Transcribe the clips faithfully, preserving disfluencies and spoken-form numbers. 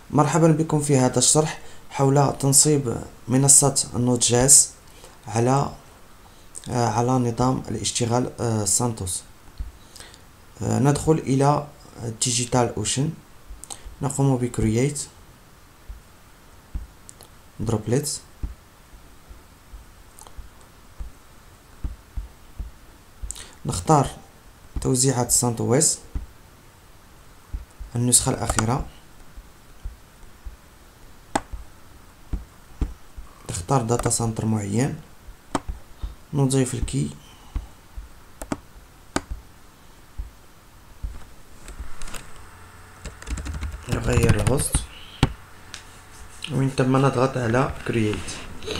مرحبا بكم في هذا الشرح حول تنصيب منصة نود جي اس على على نظام الاشتغال سانتوس. ندخل إلى ديجيتال اوشن، نقوم بكرييت دروبليتس، نختار توزيعة سانتوس النسخة الأخيرة، نختار داتا سنتر معين، نضيف الكي، نغير الهوست، ومن ثم نضغط على create.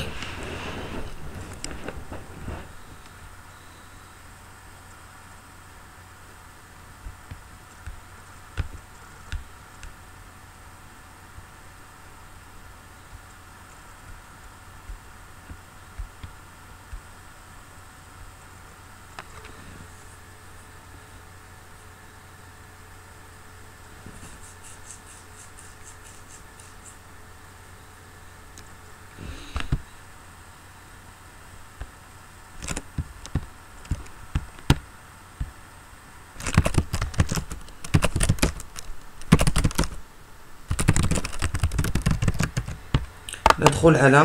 ندخل على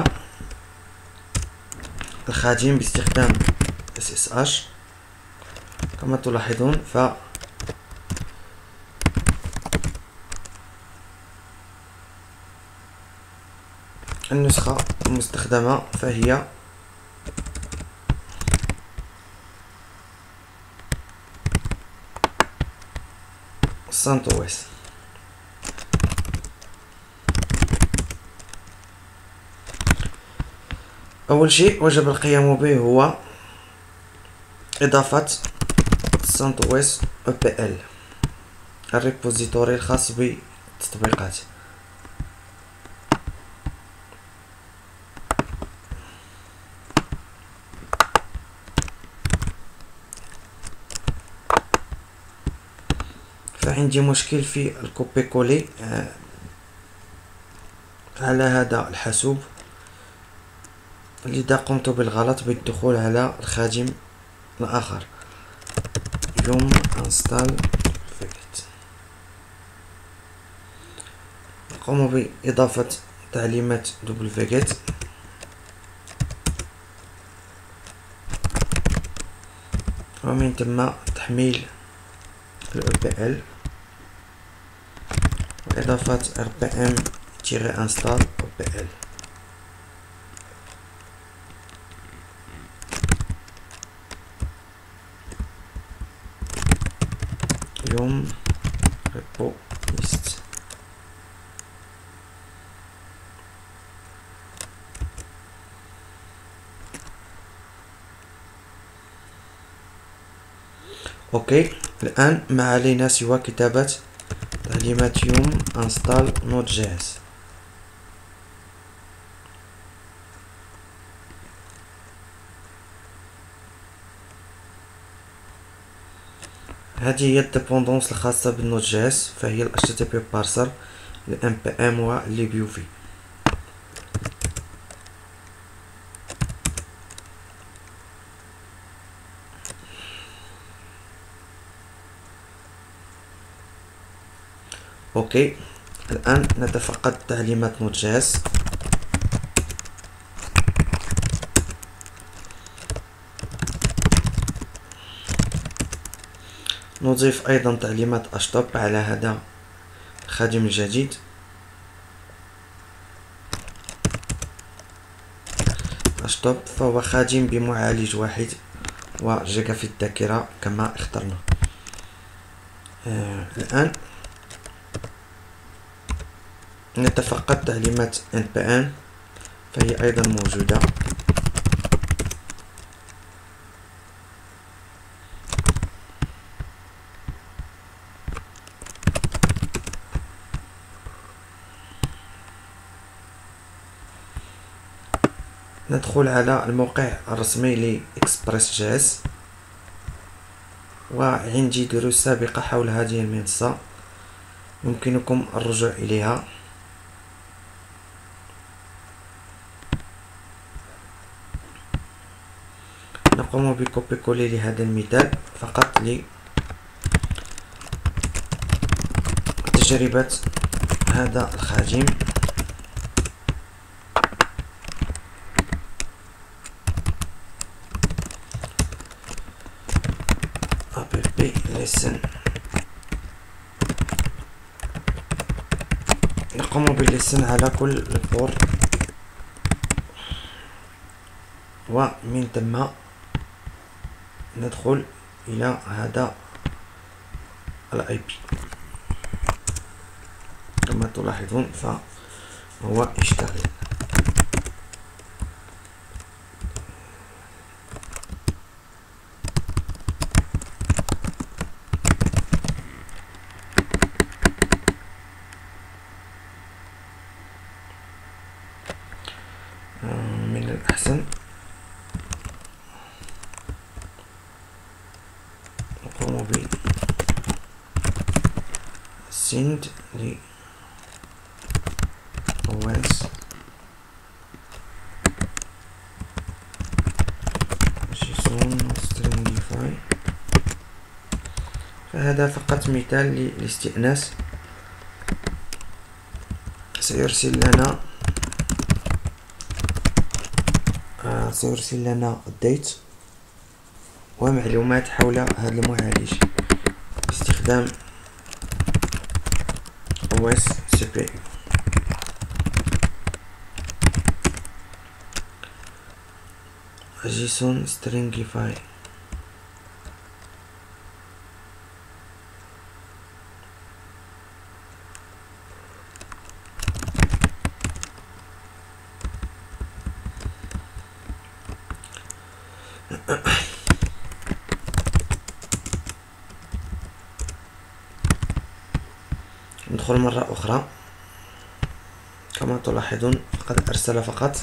الخادم باستخدام اس اس اش. كما تلاحظون ف النسخة المستخدمة فهي سانتوس. أول شيء وجب القيام به هو إضافة سانتوس او بي ال، الريبوزيتوري الخاص بالتطبيقات. فعندي مشكل في الكوبي كولي على هذا الحاسوب، لذا قمت بالغلط بالدخول على الخادم الآخر. يوم انستال فيجيت، نقوم بإضافة تعليمات دوبل فيجيت، ومن ثم تحميل ال او بي ال وإضافة rpm install او بي ال. يوم ريبو ليست. اوكي، الآن ما علينا سوى كتابة تعليمات يوم انستال نود جي اس. هذه هي الديبوندونس الخاصة بالنود جي اس، فهي ال اتش تي بي بارسر، ال ام بي ام و لي بي يو في. اوكي، الآن نتفقد تعليمات نود جي اس. نضيف أيضا تعليمات اشطب على هذا الخادم الجديد. اشطب فهو خادم بمعالج واحد وجيجا في الذاكرة كما اخترنا. آه الآن نتفقد تعليمات ان بي ام، فهي أيضا موجودة. ندخل على الموقع الرسمي لإكسبريس جي اس، وعندي دروس سابقة حول هذه المنصة يمكنكم الرجوع إليها. نقوم بكوبي كولي لهذا المثال فقط لتجربة هذا الخادم. app lesson. نقوم باللسن على كل البور، ومن ثم ندخل إلى هذا الاي بي. كما تلاحظون فهو يشتغل. من الأحسن نقوم ب send ل os json stringify. فهذا فقط مثال للاستئناس. سيرسل لنا آه سيرسل لنا الديت ومعلومات حول هذا المعالج باستخدام او اس سي بي يو. جيسون سترينجيفاي. ندخل مرة أخرى. كما تلاحظون قد أرسل فقط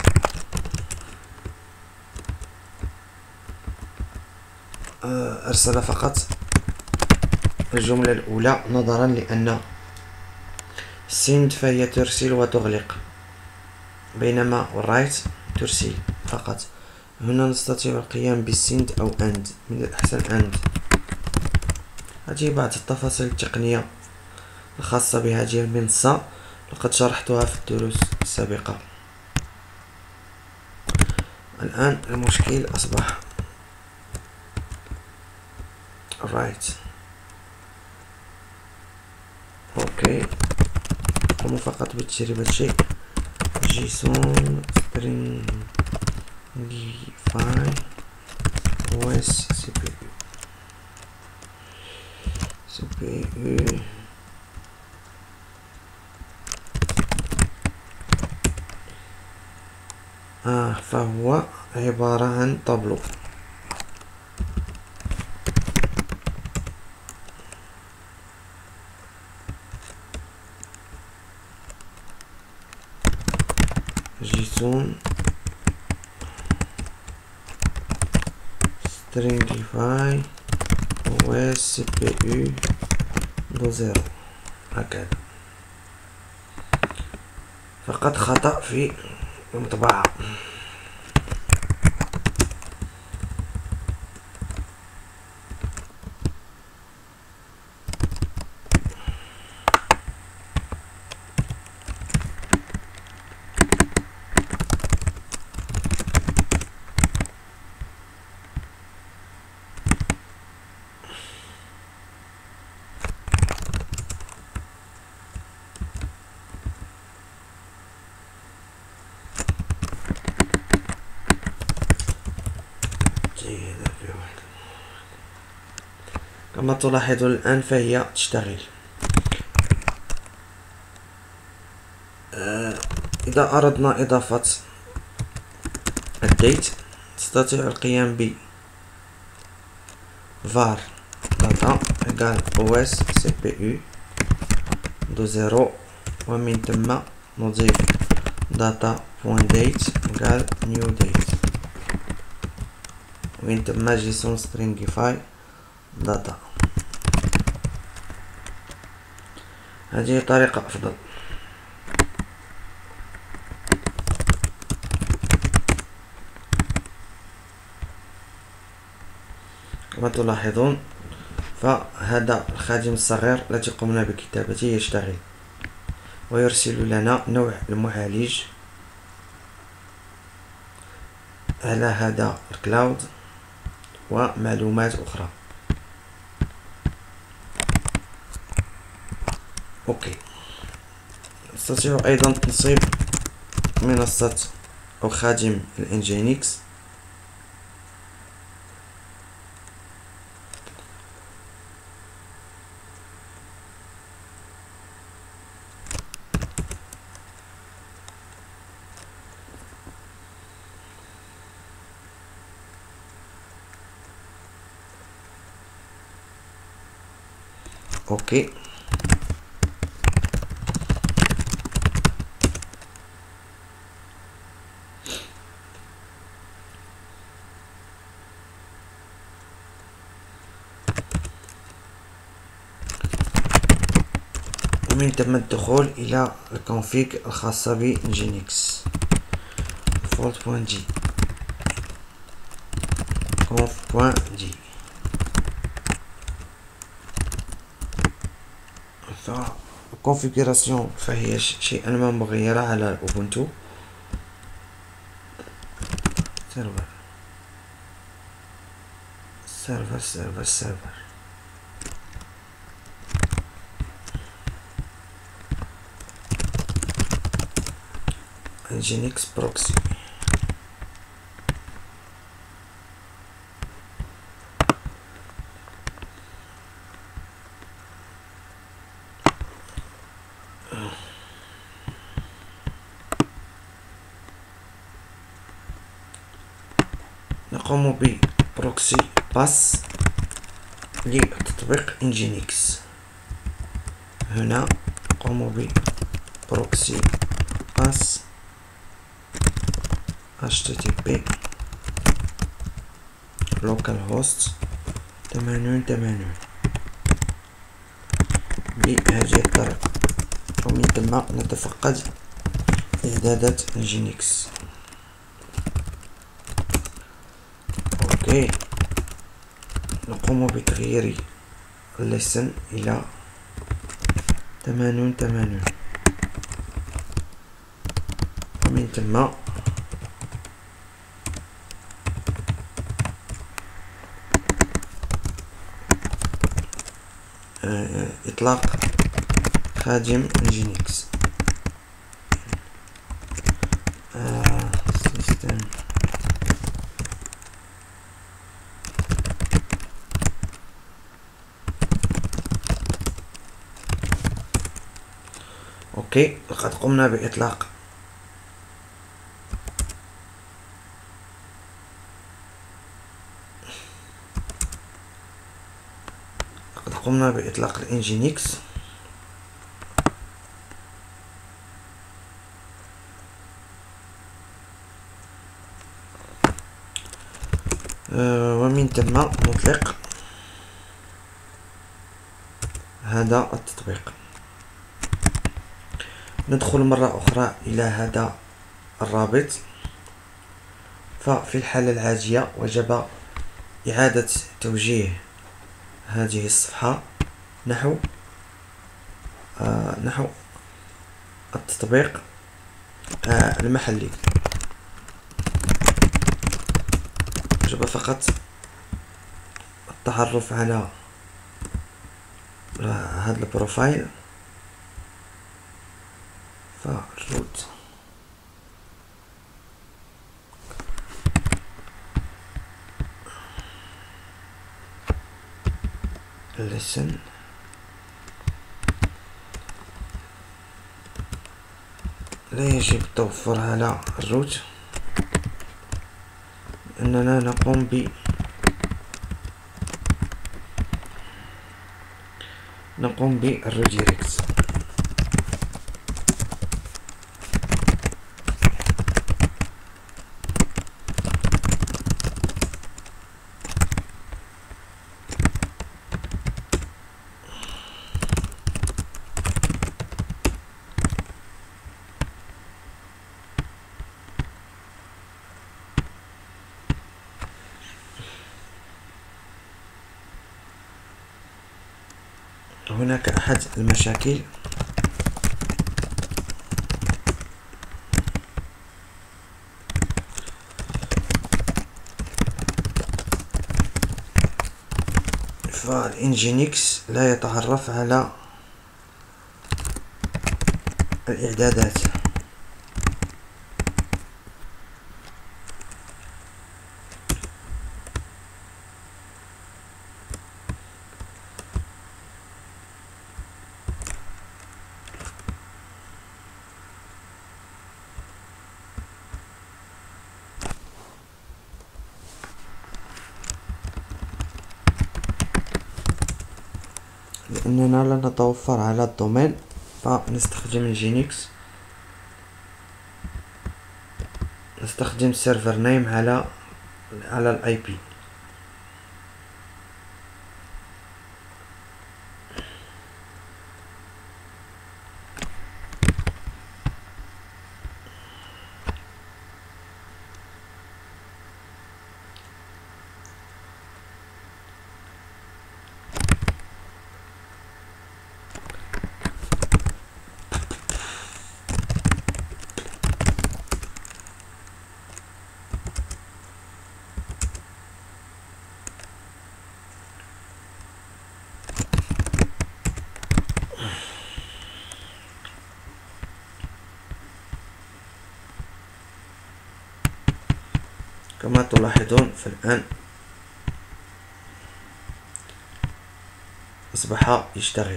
أرسل فقط الجملة الأولى، نظرا لأن send فهي ترسل وتغلق، بينما write ترسل فقط. هنا نستطيع القيام بالسند أو and، من الأحسن and. هذه بعض التفاصيل التقنية الخاصة بهذه المنصة، لقد شرحتها في الدروس السابقة. الآن المشكل أصبح right. اوكي، قوموا فقط بتجربة شيء. جيسون stringify os cpu cpu آه فهو عبارة عن طابلو. جيسون stringify os cpu دو زيرو. هكذا فقط خطأ في المطبعة. كما تلاحظون الآن فهي تشتغل. آه إذا أردنا إضافة الديت نستطيع القيام ب var data equal os cpu دو زيرو، ومن ثم نضيف data.date equal new date، ومن ثم جيسون stringify data. هذه طريقة أفضل. كما تلاحظون فهذا الخادم الصغير الذي قمنا بكتابته يشتغل ويرسل لنا نوع المعالج على هذا الكلاود ومعلومات أخرى. أوكي، نستطيع أيضا تنصيب منصة أو خادم الإنجينكس. اوكي، ومن ثم الدخول الى الكونفيغ الخاصة بنجينكس default.g conf.g. فالكونفيغوراسيون فهي شيئا ما مغيرة على الاوبونتو. سيرفر سيرفر سيرفر سيرفر نجينكس بروكسي. نقوم ببروكسي باس لتطبيق انجينكس. هنا نقوم ببروكسي باس إتش تي تي بي localhost ثمانون ثمانون بهذه الطريقة، ومن ثم نتفقد إعدادات نجينكس. اوكي، نقوم بتغيير اللسن الى ثمانون ثمانون، ومن ثم إطلاق خادم نجينكس. سيستم اوكي، لقد قمنا بإطلاق لقد قمنا بإطلاق الانجينكس. أه ومن ثم نطلق هذا التطبيق. ندخل مرة أخرى إلى هذا الرابط. ففي الحالة العادية وجب إعادة توجيه هذه الصفحة نحو آه نحو التطبيق آه المحلي. وجب فقط التعرف على هذا البروفايل. فالروت listen لا يجب التوفر على الروت، لأننا نقوم ب نقوم بالريديريكت. هناك أحد المشاكل فالإنجينكس لا يتعرف على الإعدادات. لأننا لا نتوفر على الدومين فنستخدم الجينكس، نستخدم السيرفر نيم على على الاي بي. كما تلاحظون فالآن أصبح يشتغل.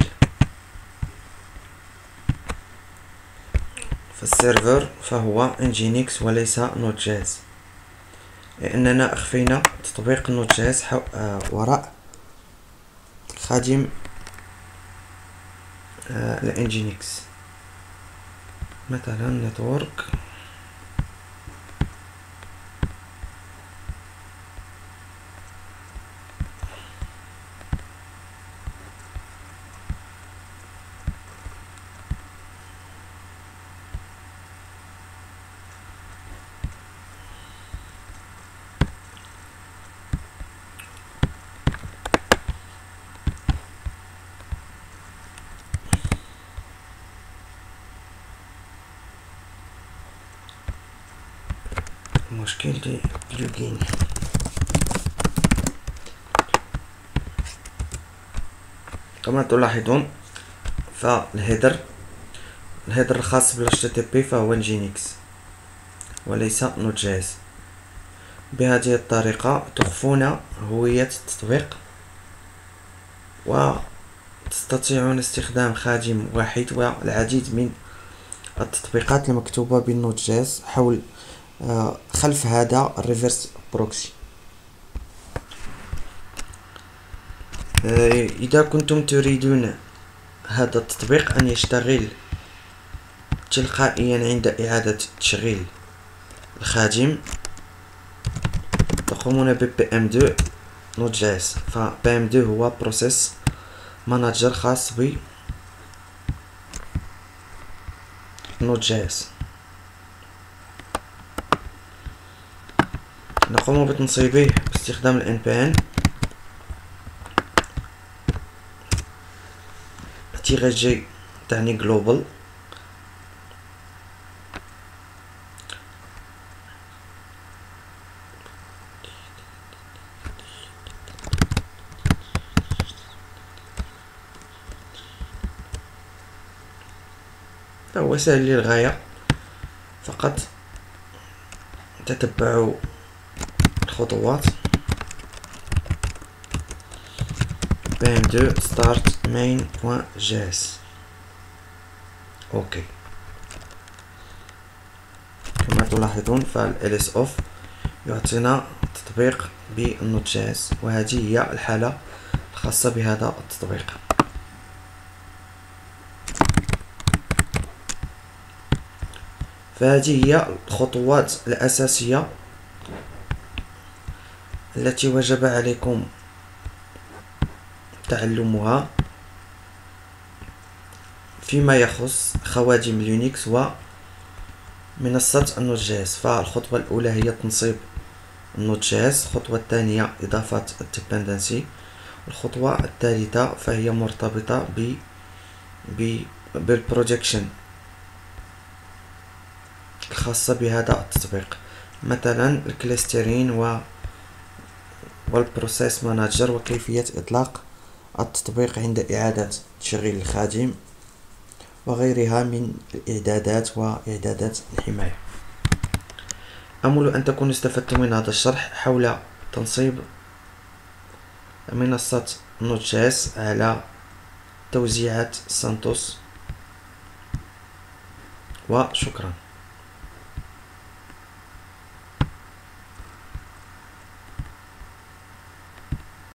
فالسيرفر فهو انجينكس وليس نود جي اس، لأننا أخفينا تطبيق نود جي اس وراء خادم الانجينكس. مثلا نتورك مشكلة بلوجين. كما تلاحظون فالهيدر الهيدر الخاص بال إتش تي تي بي فهو نجينكس وليس نود جي اس. بهذه الطريقة تخفون هوية التطبيق وتستطيعون استخدام خادم واحد والعديد من التطبيقات المكتوبة بالنود جي اس حول خلف هذا الريفرس بروكسي. إذا كنتم تريدون هذا التطبيق أن يشتغل تلقائيا عند إعادة تشغيل الخادم، تقومون ب بي ام تو نود جي اس. ف بي ام تو هو بروسيس مانجر خاص ب نود جي اس. نقوم بتنصيبه باستخدام ال إن بي إن تيغي جي تعني جلوبال، فهو سهل للغاية. فقط تتبعوا الخطوات. بي ام تو start main.js. اوكي، كما تلاحظون فال ls off يعطينا تطبيق بالنود جي اس، وهذه هي الحالة الخاصة بهذا التطبيق. فهذه هي الخطوات الأساسية التي وجب عليكم تعلمها فيما يخص خوادم لينكس ومنصة النود جي اس. فالخطوة الأولى هي تنصيب النود جي اس، الخطوة الثانية إضافة الديبندنسي، الخطوة الثالثة فهي مرتبطة ب ب بالبروجكشن الخاصة بهذا التطبيق، مثلا الكلاسترين و والبروسيس مانجر وكيفية إطلاق التطبيق عند إعادة تشغيل الخادم وغيرها من الإعدادات وإعدادات الحماية. أمل أن تكونوا استفدتم من هذا الشرح حول تنصيب منصة نوت جي اس على توزيعات سانتوس، وشكرا.